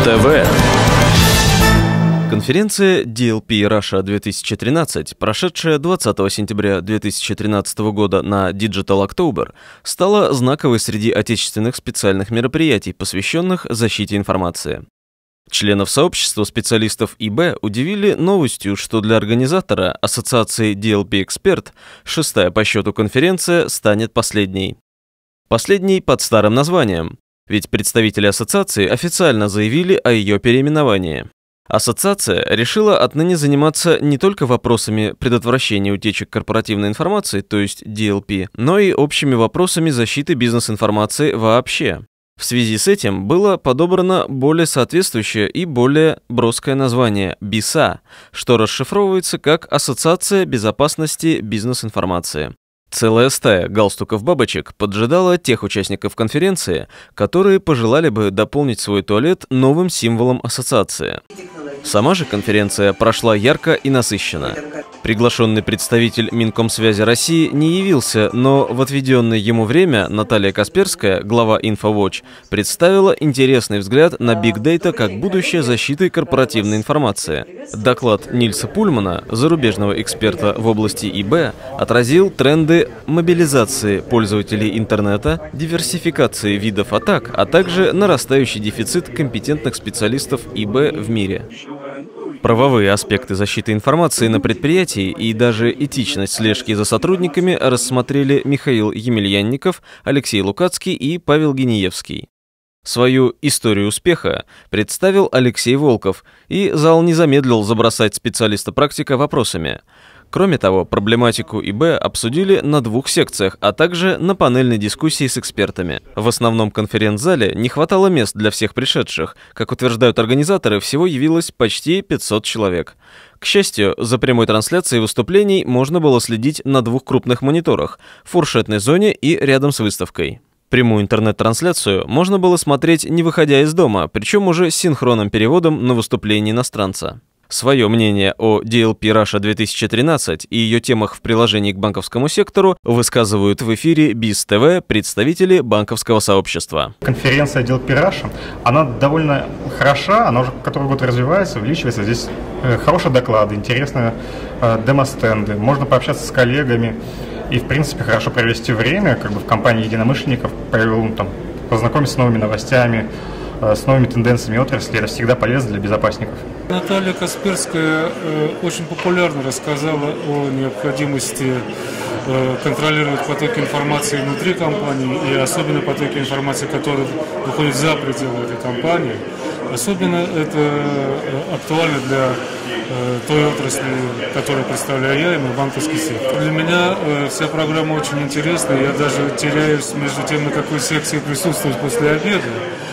ТВ. Конференция DLP Russia 2013, прошедшая 20 сентября 2013 года на Digital October, стала знаковой среди отечественных специальных мероприятий, посвященных защите информации. Членов сообщества специалистов ИБ удивили новостью, что для организатора ассоциации DLP Expert шестая по счету конференция станет последней. Последней под старым названием, ведь представители ассоциации официально заявили о ее переименовании. Ассоциация решила отныне заниматься не только вопросами предотвращения утечек корпоративной информации, то есть DLP, но и общими вопросами защиты бизнес-информации вообще. В связи с этим было подобрано более соответствующее и более броское название БИСА, что расшифровывается как Ассоциация безопасности бизнес-информации. Целая стая галстуков-бабочек поджидала тех участников конференции, которые пожелали бы дополнить свой туалет новым символом ассоциации. Сама же конференция прошла ярко и насыщенно. Приглашенный представитель Минкомсвязи России не явился, но в отведенное ему время Наталья Касперская, глава InfoWatch, представила интересный взгляд на Big Data как будущее защиты корпоративной информации. Доклад Нильса Пульмана, зарубежного эксперта в области ИБ, отразил тренды мобилизации пользователей интернета, диверсификации видов атак, а также нарастающий дефицит компетентных специалистов ИБ в мире. Правовые аспекты защиты информации на предприятии и даже этичность слежки за сотрудниками рассмотрели Михаил Емельянников, Алексей Лукацкий и Павел Гениевский. Свою историю успеха представил Алексей Волков, и зал не замедлил забросать специалиста-практика вопросами. Кроме того, проблематику ИБ обсудили на двух секциях, а также на панельной дискуссии с экспертами. В основном конференц-зале не хватало мест для всех пришедших. Как утверждают организаторы, всего явилось почти 500 человек. К счастью, за прямой трансляцией выступлений можно было следить на двух крупных мониторах – в фуршетной зоне и рядом с выставкой. Прямую интернет-трансляцию можно было смотреть, не выходя из дома, причем уже с синхронным переводом на выступление иностранца. Свое мнение о DLP Russia 2013 и ее темах в приложении к банковскому сектору высказывают в эфире БИС ТВ представители банковского сообщества. Конференция DLP Russia, она довольно хороша, она уже который год развивается, увеличивается. Здесь хорошие доклады, интересные демо-стенды, можно пообщаться с коллегами и, в принципе, хорошо провести время, как бы в компании единомышленников, познакомиться с новыми новостями, с новыми тенденциями отрасли. Это всегда полезно для безопасников. Наталья Касперская очень популярно рассказала о необходимости контролировать потоки информации внутри компании и особенно потоки информации, которые выходят за пределы этой компании. Особенно это актуально для той отрасли, которую представляю я, и мой банковский сектор. Для меня вся программа очень интересна, я даже теряюсь между тем, на какой секции присутствовать после обеда.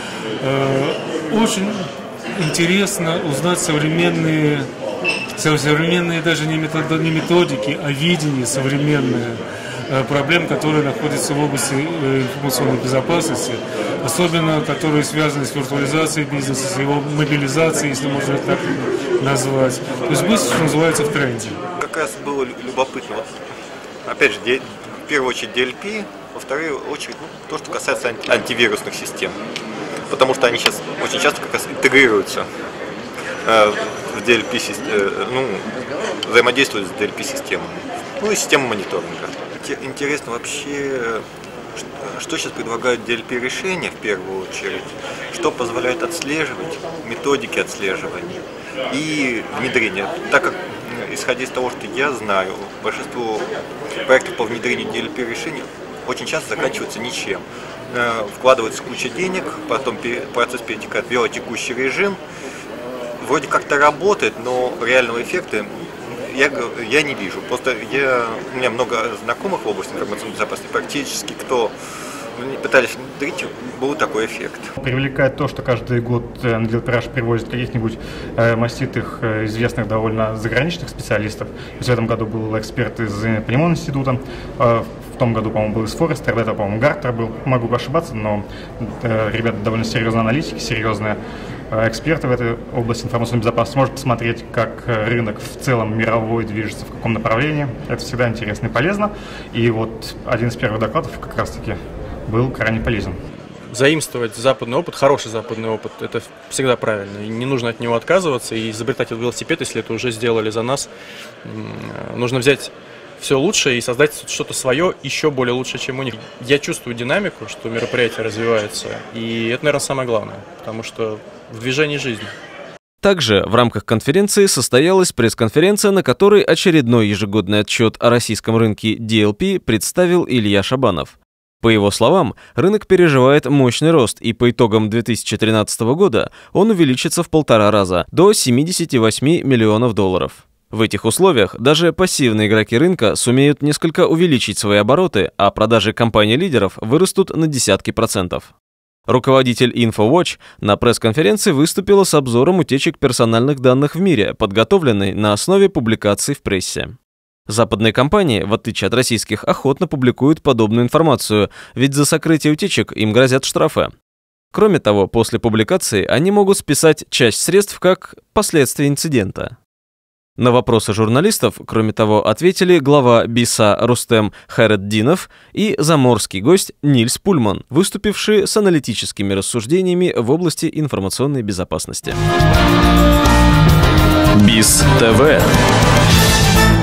Очень интересно узнать современные даже не методики, а видение современное проблем, которые находятся в области информационной безопасности, особенно которые связаны с виртуализацией бизнеса, с его мобилизацией, если можно это так назвать. То есть быстро, что называется, в тренде. Как раз было любопытно. Вот, опять же, в первую очередь DLP, во вторую очередь то, что касается антивирусных систем. Потому что они сейчас очень часто как раз интегрируются в DLP, взаимодействуют с DLP-системами, и системой мониторинга. Интересно вообще, что сейчас предлагают DLP-решения в первую очередь, что позволяет отслеживать, методики отслеживания и внедрения. Так как, исходя из того, что я знаю, большинство проектов по внедрению DLP-решений очень часто заканчиваются ничем. Вкладывается куча денег, потом процесс перетекает в вялотекущий режим. Вроде как-то работает, но реального эффекта я не вижу. Просто у меня много знакомых в области информационной безопасности, практически кто пытались внедрить, был такой эффект. Привлекает то, что каждый год на DLP Russia привозят каких-нибудь маститых, известных довольно заграничных специалистов. В этом году был эксперт из Премон института, в том году, по-моему, был из Форестер, до этого, по-моему, Гартер был. Могу ошибаться, но ребята довольно серьезные аналитики, серьезные эксперты в этой области информационной безопасности. Может посмотреть, как рынок в целом мировой движется, в каком направлении. Это всегда интересно и полезно. И вот один из первых докладов как раз-таки был крайне полезен. заимствовать западный опыт, хороший западный опыт, это всегда правильно. И не нужно от него отказываться и изобретать велосипед, если это уже сделали за нас. Нужно взять все лучшее и создать что-то свое еще более лучше, чем у них. Я чувствую динамику, что мероприятие развивается, и это, наверное, самое главное, потому что в движении жизни. Также в рамках конференции состоялась пресс-конференция, на которой очередной ежегодный отчет о российском рынке DLP представил Илья Шабанов. По его словам, рынок переживает мощный рост, и по итогам 2013 года он увеличится в 1,5 раза, до 78 миллионов долларов. В этих условиях даже пассивные игроки рынка сумеют несколько увеличить свои обороты, а продажи компаний-лидеров вырастут на десятки процентов. Руководитель InfoWatch на пресс-конференции выступила с обзором утечек персональных данных в мире, подготовленной на основе публикаций в прессе. Западные компании, в отличие от российских, охотно публикуют подобную информацию, ведь за сокрытие утечек им грозят штрафы. Кроме того, после публикации они могут списать часть средств как последствия инцидента. На вопросы журналистов, кроме того, ответили глава БИСа Рустем Хайретдинов и заморский гость Нильс Пульман, выступившие с аналитическими рассуждениями в области информационной безопасности. БИС ТВ.